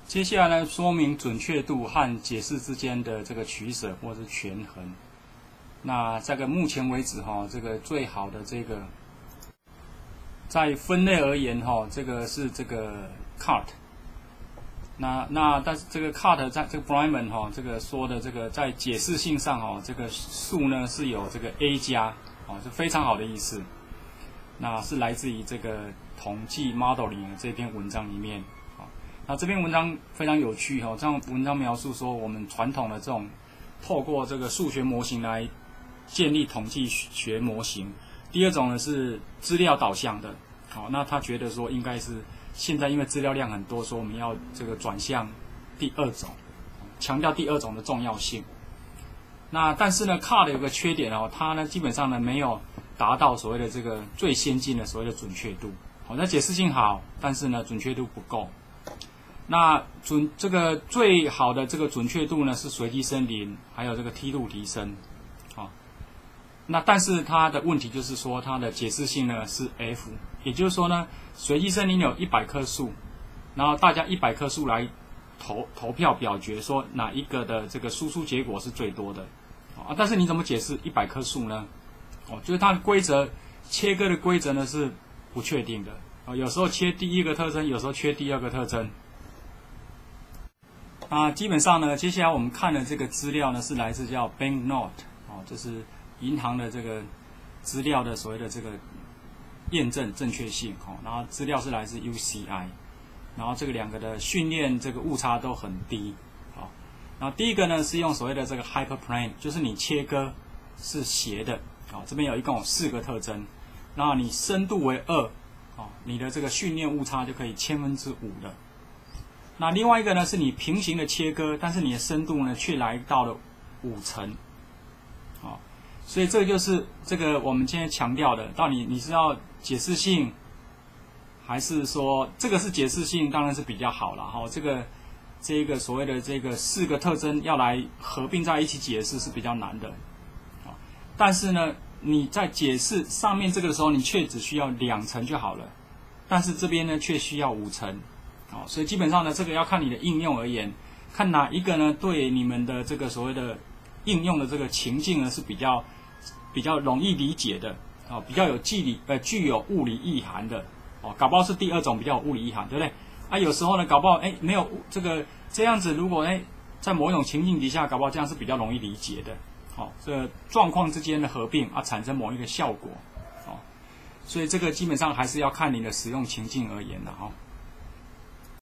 接下来呢，说明准确度和解释之间的这个取舍或是权衡。那这个目前为止这个最好的这个在分类而言这个是这个 Cart。但是这个 Cart 在这个 Bryman 这个说的这个在解释性上这个数呢是有这个 A 加是非常好的意思。那是来自于这个统计 modeling 这篇文章里面。那这篇文章非常有趣这样文章描述说，我们传统的这种透过这个数学模型来建立统计学模型。第二种呢是资料导向的。那他觉得说应该是现在因为资料量很多，说我们要这个转向第二种，强调第二种的重要性。那但是呢 ，Cart 有个缺点它呢基本上呢没有达到所谓的这个最先进的所谓的准确度。那解释性好，但是呢准确度不够。那这个最好的这个准确度呢是随机森林，还有这个梯度提升。那但是它的问题就是说它的解释性呢是 F， 也就是说呢随机森林有100棵树，然后大家100棵树来投票表决说哪一个的这个输出结果是最多的。但是你怎么解释100棵树呢？就是它的规则切割的规则呢是不确定的。有时候切第一个特征，有时候切第二个特征。基本上呢，接下来我们看的这个资料呢是来自叫 Banknote， 这是银行的这个资料的所谓的这个验证正确性。然后资料是来自 UCI， 然后这个两个的训练这个误差都很低。然后第一个呢是用所谓的这个 hyperplane， 就是你切割是斜的。这边一共有4个特征，然后你深度为2，你的这个训练误差就可以5/1000了。那另外一个呢是你平行的切割，但是你的深度呢却来到了5层。所以这个就是这个我们今天强调的，到底你是要解释性，还是说这个是解释性，当然是比较好了这个所谓的这个4个特征要来合并在一起解释是比较难的。但是呢，你在解释上面这个的时候，你却只需要2层就好了，但是这边呢却需要5层。所以基本上呢，这个要看你的应用而言，看哪一个呢对你们的这个所谓的应用的这个情境呢是比较容易理解的，比较有具有物理意涵的。搞不好是第二种比较有物理意涵，对不对？有时候呢，搞不好没有这样子，如果在某一种情境底下，搞不好这样是比较容易理解的。这个状况之间的合并产生某一个效果。所以这个基本上还是要看你的使用情境而言的。